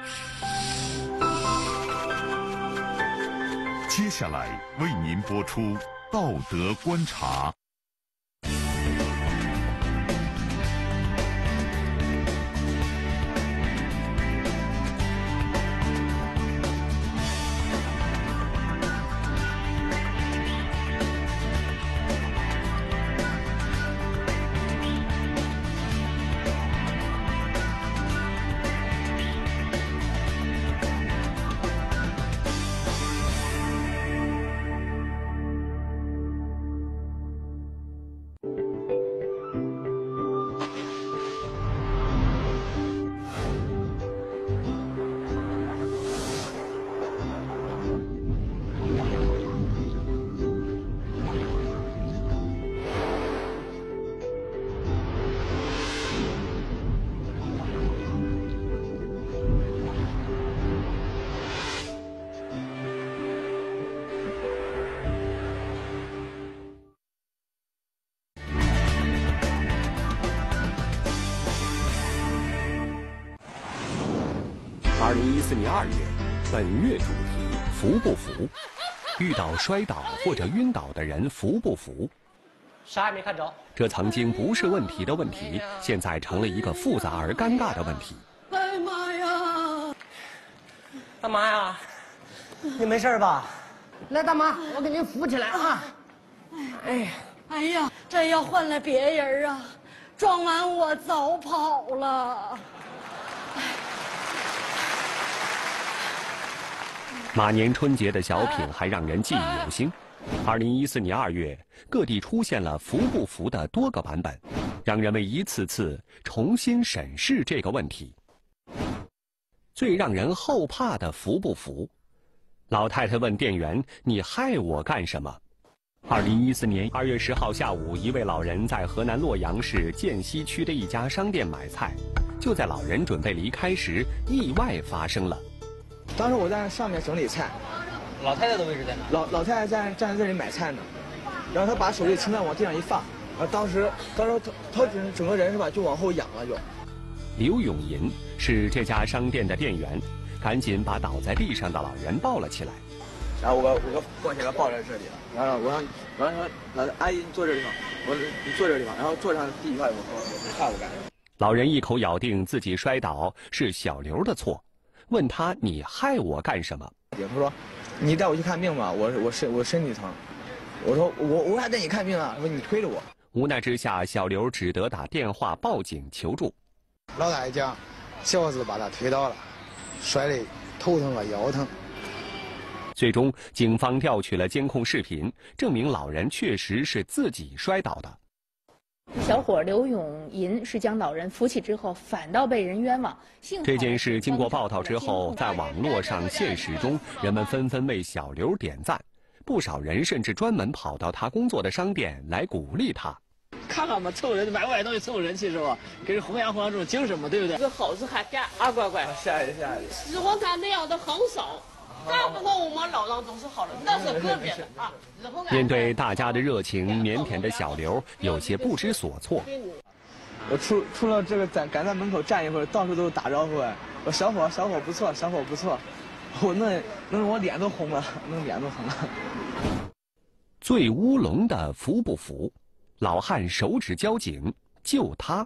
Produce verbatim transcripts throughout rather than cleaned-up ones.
接下来为您播出《道德观察》。 二零一四年二月，本月主题服不服？遇到摔倒或者晕倒的人服不服？ 啥也没看着。 这曾经不是问题的问题，现在成了一个复杂而尴尬的问题。 哎呀妈呀！大妈呀，你没事吧？来，大妈，我给您扶起来啊！哎呀， 哎呀，这要换了别人啊，撞完我早跑了。 马年春节的小品还让人记忆犹新。二零一四年二月，各地出现了服不服的多个版本，让人们一次次重新审视这个问题。最让人后怕的服不服？老太太问店员：“你害我干什么？”二零一四年二月十号下午，一位老人在河南洛阳市涧西区的一家商店买菜，就在老人准备离开时，意外发生了。 当时我在上面整理菜， 老太太的位置在哪？ 老老太太站站在这里买菜呢，然后她把手里青菜往地上一放，然后当时当时她她整整个人是吧就往后仰了就。 刘永银是这家商店的店员，赶紧把倒在地上的老人抱了起来。 然后我我过去给她抱在这里了，然后我让我让说老阿姨你坐这地方，我说你坐这地方，然后坐上第一块我说我怕我干。 老人一口咬定自己摔倒是小刘的错。问他你害我干什么？ 他说：“你带我去看病吧，我我身我身体疼。”我说：“我我还带你看病啊？”说：“你推着我。” 无奈之下，小刘只得打电话报警求助。 老大爷讲，小伙子把他推倒了，摔得头疼和腰疼。 最终，警方调取了监控视频，证明老人确实是自己摔倒的。 小伙刘永银是将老人扶起之后，反倒被人冤枉。 这件事经过报道之后，在网络上、现实中，人们纷纷为小刘点赞，不少人甚至专门跑到他工作的商店来鼓励他。 看看嘛，凑人买外东西凑人气是吧？给人弘扬弘扬这种精神嘛，对不对？ 这猴子还干啊，乖乖， 谢谢谢谢。 使唤他那样的很少。大部分我们老人都是好人，那是个别的啊。 面对大家的热情，腼腆的小刘有些不知所措。 我出出了这个站，敢在门口站一会儿，到处都是打招呼哎。我小伙小伙不错，小伙不错。我那那我脸都红了，那脸都红了。 最乌龙的服不服？老汉手指交警救他。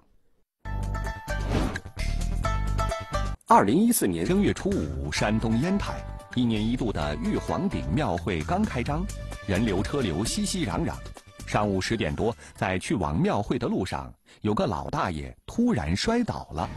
二零一四年正月初五，山东烟台。一年一度的玉皇顶庙会刚开张，人流车流熙熙攘攘。上午十点多，在去往庙会的路上，有个老大爷突然摔倒了。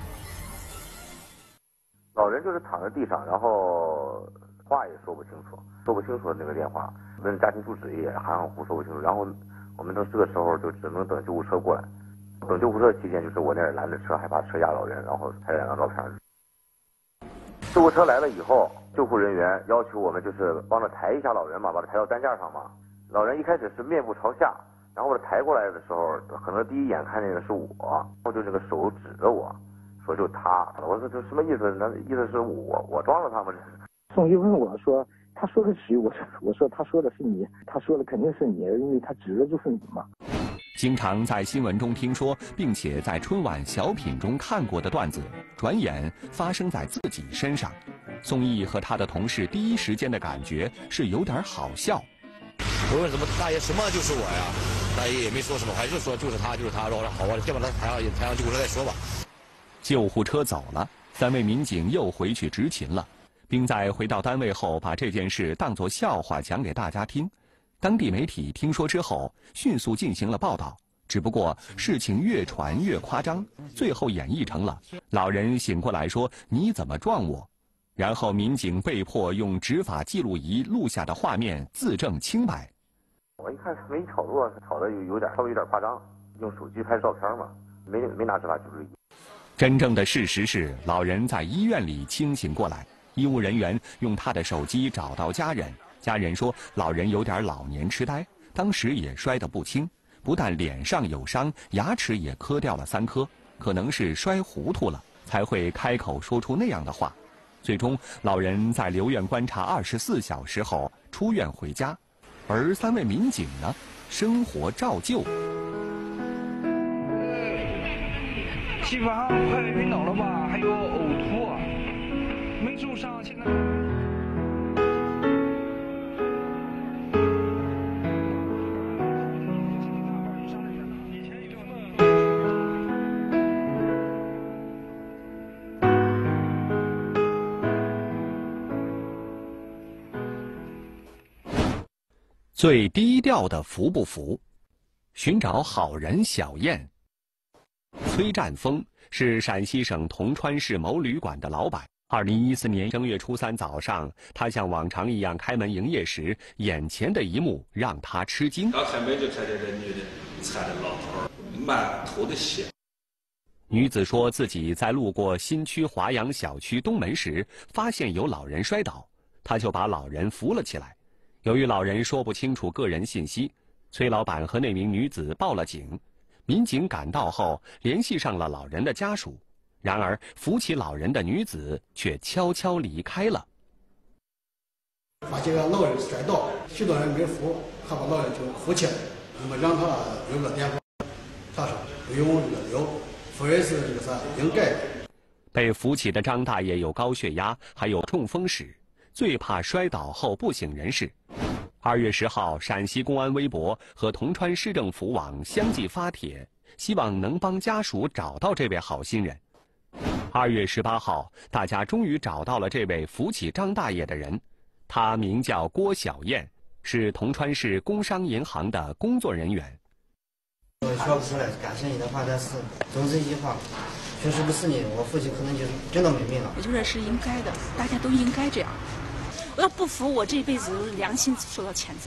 老人就是躺在地上，然后话也说不清楚，说不清楚那个电话，问家庭住址也含含糊说不清楚。然后我们到这个时候就只能等救护车过来。等救护车期间，就是我那儿拦着车，害怕车压老人，然后拍两张照片。救护车来了以后，救护人员要求我们就是帮着抬一下老人嘛，把他抬到担架上嘛。老人一开始是面部朝下，然后我抬过来的时候，可能第一眼看见的是我，然后就这个手指着我，说就他。我说这什么意思？那意思是我我撞了他吗？这是。 宋一问我说，他说的是我说我说他说的是你，他说的肯定是你，因为他指的就是你嘛。 经常在新闻中听说，并且在春晚小品中看过的段子，转眼发生在自己身上。宋轶和他的同事第一时间的感觉是有点好笑。 我问什么大爷什么就是我呀？大爷也没说什么，还是说就是他就是他。我说好吧，先把他抬上抬上救护车再说吧。 救护车走了，三位民警又回去执勤了，并在回到单位后把这件事当作笑话讲给大家听。当地媒体听说之后，迅速进行了报道。只不过事情越传越夸张，最后演绎成了老人醒过来说：“你怎么撞我？”然后民警被迫用执法记录仪录下的画面自证清白。 我一看没炒作，炒的有有点稍微有点夸张，用手机拍照片嘛，没没拿执法记录仪。 真正的事实是，老人在医院里清醒过来，医务人员用他的手机找到家人。家人说，老人有点老年痴呆，当时也摔得不轻，不但脸上有伤，牙齿也磕掉了三颗，可能是摔糊涂了，才会开口说出那样的话。最终，老人在留院观察二十四小时后出院回家，而三位民警呢，生活照旧。 基本上快晕倒了吧，还有呕吐，没受伤，现在。 最低调的服不服？寻找好人小燕。崔占峰是陕西省铜川市某旅馆的老板。二零一四年正月初三早上，他像往常一样开门营业时，眼前的一幕让他吃惊。 刚开门就看见这女的搀着老头，满头的血。 女子说自己在路过新区华阳小区东门时，发现有老人摔倒，她就把老人扶了起来。由于老人说不清楚个人信息，崔老板和那名女子报了警。民警赶到后，联系上了老人的家属。然而，扶起老人的女子却悄悄离开了。 发现个老人摔倒，许多人没扶，还把老人就扶起来，那么让他留个电话，他说不用这个留，夫人是这个啥应该的。 被扶起的张大爷有高血压，还有中风史，最怕摔倒后不省人事。二月十号，陕西公安微博和铜川市政府网相继发帖，希望能帮家属找到这位好心人。二月十八号，大家终于找到了这位扶起张大爷的人，他名叫郭小燕，是铜川市工商银行的工作人员。 我说不出来感谢你的话，但是总之一句话，确实不是你，我父亲可能就真的没命了。 我觉得是应该的，大家都应该这样。我要不服，我这辈子良心受到谴责。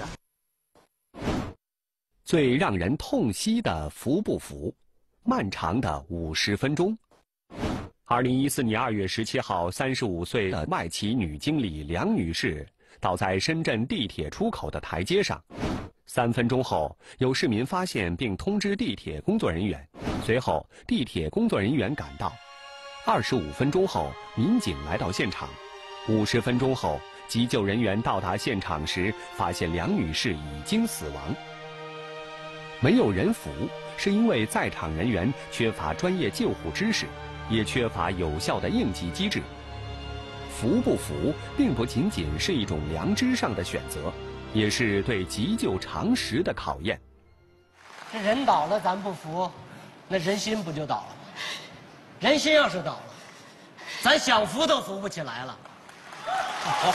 最让人痛惜的服不服？漫长的五十分钟。二零一四年二月十七号，三十五岁的外企女经理梁女士倒在深圳地铁出口的台阶上。三分钟后，有市民发现并通知地铁工作人员，随后地铁工作人员赶到。二十五分钟后，民警来到现场。五十分钟后，急救人员到达现场时，发现梁女士已经死亡。没有人扶，是因为在场人员缺乏专业救护知识，也缺乏有效的应急机制。服不服，并不仅仅是一种良知上的选择，也是对急救常识的考验。 这人倒了，咱不服，那人心不就倒了吗？人心要是倒了，咱想扶都扶不起来了。好。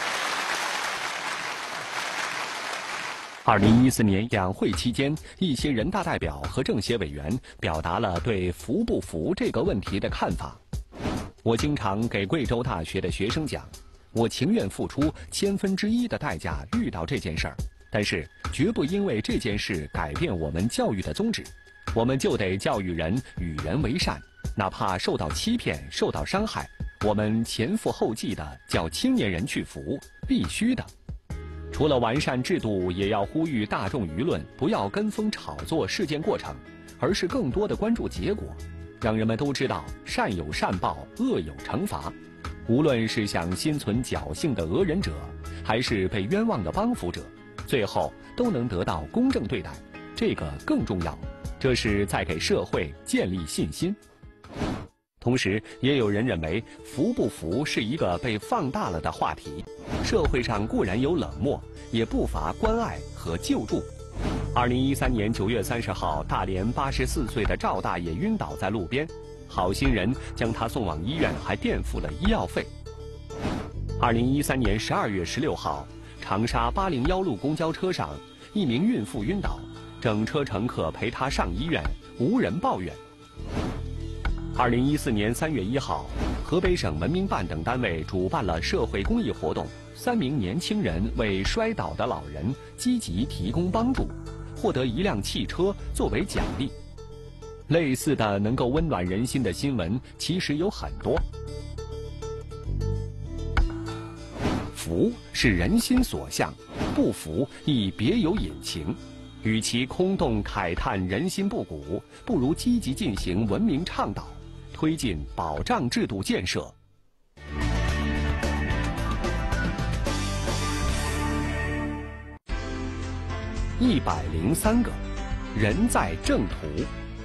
二零一四年两会期间，一些人大代表和政协委员表达了对服不服这个问题的看法。我经常给贵州大学的学生讲，我情愿付出千分之一的代价遇到这件事儿，但是绝不因为这件事改变我们教育的宗旨。我们就得教育人与人为善，哪怕受到欺骗、受到伤害，我们前赴后继的叫青年人去服，必须的。除了完善制度，也要呼吁大众舆论不要跟风炒作事件过程，而是更多的关注结果，让人们都知道善有善报，恶有惩罚。无论是想心存侥幸的讹人者，还是被冤枉的帮扶者，最后都能得到公正对待， 这个更重要，这是在给社会建立信心。同时，也有人认为服不服是一个被放大了的话题，社会上固然有冷漠，也不乏关爱和救助。二零一三年九月三十号，大连八十四岁的赵大爷晕倒在路边，好心人将他送往医院，还垫付了医药费。二零一三年十二月十六号，长沙八零幺路公交车上，一名孕妇晕倒，整车乘客陪她上医院，无人抱怨。二零一四年三月一号，河北省文明办等单位主办了社会公益活动，三名年轻人为摔倒的老人积极提供帮助，获得一辆汽车作为奖励。类似的能够温暖人心的新闻其实有很多。服是人心所向，不服亦别有隐情。与其空洞慨叹人心不古，不如积极进行文明倡导，推进保障制度建设。一百零三个，人在正途。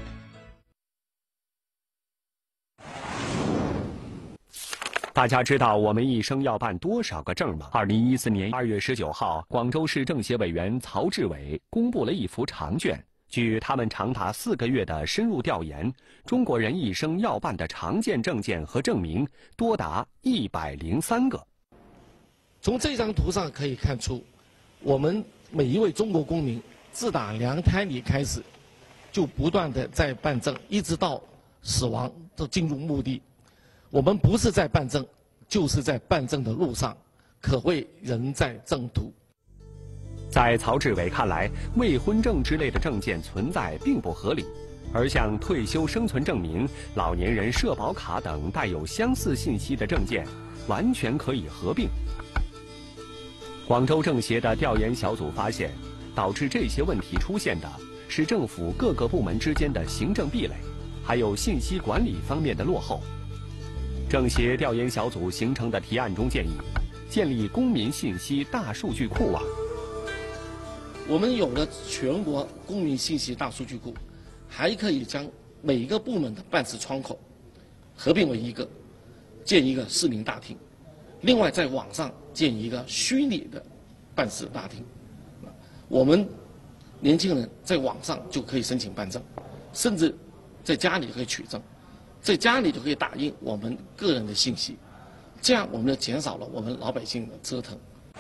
大家知道我们一生要办多少个证吗？二零一四年二月十九号，广州市政协委员曹志伟公布了一幅长卷。据他们长达四个月的深入调研，中国人一生要办的常见证件和证明多达一百零三个。 从这张图上可以看出，我们每一位中国公民自打娘胎里开始，就不断的在办证，一直到死亡都进入墓地。我们不是在办证，就是在办证的路上，可谓人在正途。 在曹志伟看来，未婚证之类的证件存在并不合理，而像退休生存证明、老年人社保卡等带有相似信息的证件，完全可以合并。广州政协的调研小组发现，导致这些问题出现的是政府各个部门之间的行政壁垒，还有信息管理方面的落后。政协调研小组形成的提案中建议，建立公民信息大数据库网。 我们有了全国公民信息大数据库，还可以将每一个部门的办事窗口合并为一个，建一个市民大厅，另外在网上建一个虚拟的办事大厅。我们年轻人在网上就可以申请办证，甚至在家里可以取证，在家里就可以打印我们个人的信息，这样我们就减少了我们老百姓的折腾。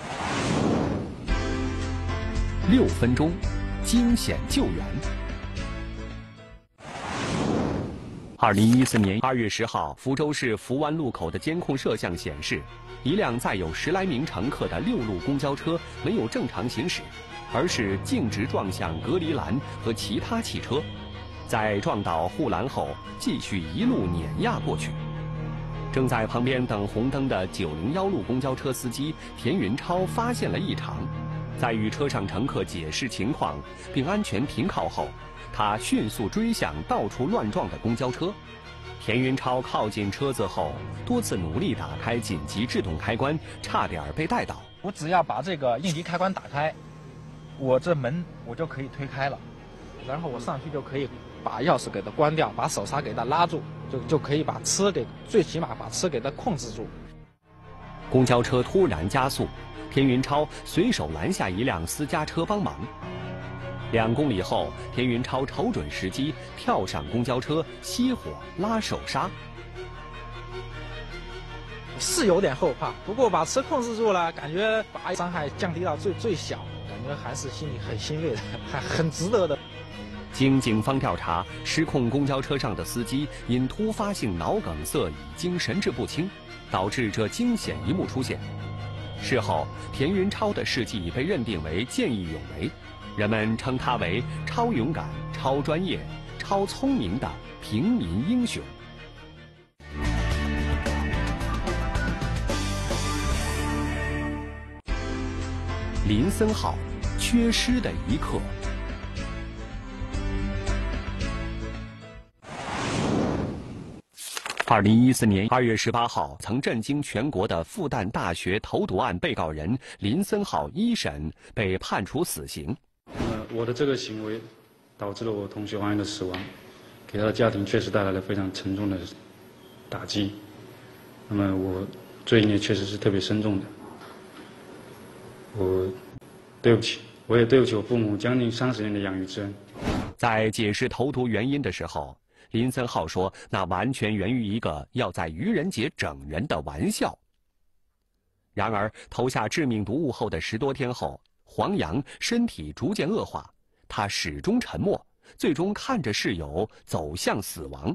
六分钟，惊险救援。二零一四年二月十号，福州市福湾路口的监控摄像显示，一辆载有十来名乘客的六路公交车没有正常行驶，而是径直撞向隔离栏和其他汽车，在撞倒护栏后，继续一路碾压过去。正在旁边等红灯的九零幺路公交车司机田云超发现了异常。在与车上乘客解释情况并安全停靠后，他迅速追向到处乱撞的公交车。田云超靠近车子后，多次努力打开紧急制动开关，差点被带倒。 我只要把这个应急开关打开，我这门我就可以推开了，然后我上去就可以把钥匙给它关掉，把手刹给它拉住，就就可以把车给最起码把车给它控制住。 公交车突然加速，田云超随手拦下一辆私家车帮忙。两公里后，田云超瞅准时机，跳上公交车，熄火拉手刹。 是有点后怕，不过把车控制住了，感觉把伤害降低到最最小，感觉还是心里很欣慰的，还很值得的。 经警方调查，失控公交车上的司机因突发性脑梗塞已经神志不清，导致这惊险一幕出现。事后，田云超的事迹被认定为见义勇为，人们称他为超勇敢、超专业、超聪明的平民英雄。林森号缺失的一刻。二零一四年二月十八号，曾震惊全国的复旦大学投毒案被告人林森浩一审被判处死刑。 呃，我的这个行为导致了我同学王岩的死亡，给他的家庭确实带来了非常沉重的打击。那么我罪孽确实是特别深重的，我对不起，我也对不起我父母将近三十年的养育之恩。 在解释投毒原因的时候，林森浩说，那完全源于一个要在愚人节整人的玩笑。然而，投下致命毒物后的十多天后，黄洋身体逐渐恶化，他始终沉默，最终看着室友走向死亡。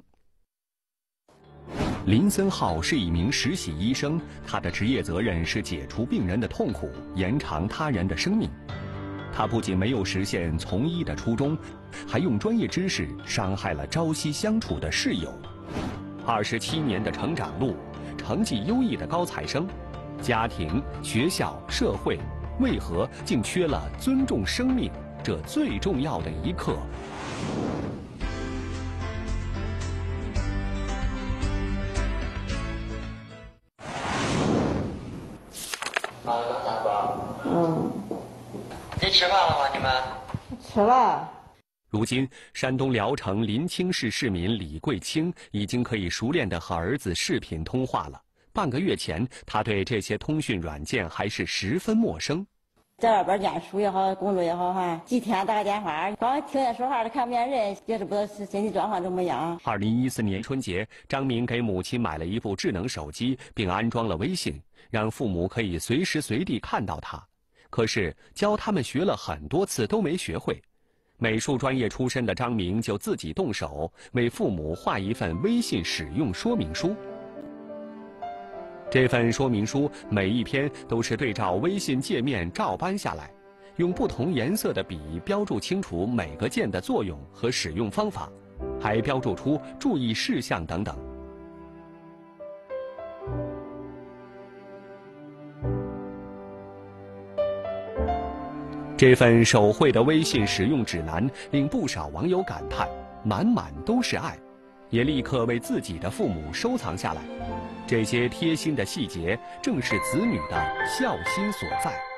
林森浩是一名实习医生，他的职业责任是解除病人的痛苦，延长他人的生命。他不仅没有实现从医的初衷，还用专业知识伤害了朝夕相处的室友。二十七年的成长路，成绩优异的高材生，家庭、学校、社会，为何竟缺了尊重生命这最重要的一课？ 嗯，你吃饭了吗？你们吃了。 如今，山东聊城临清市市民李桂清已经可以熟练地和儿子视频通话了。半个月前，他对这些通讯软件还是十分陌生。 在外边念书也好，工作也好，哈，几天打个电话，光听见说话的看不见人，也是不知道身体状况怎么样。 二零一四年春节，张明给母亲买了一部智能手机，并安装了微信，让父母可以随时随地看到他。可是教他们学了很多次都没学会。美术专业出身的张明就自己动手为父母画一份微信使用说明书。这份说明书每一篇都是对照微信界面照搬下来，用不同颜色的笔标注清楚每个键的作用和使用方法，还标注出注意事项等等。这份手绘的微信使用指南令不少网友感叹，满满都是爱，也立刻为自己的父母收藏下来。这些贴心的细节，正是子女的孝心所在。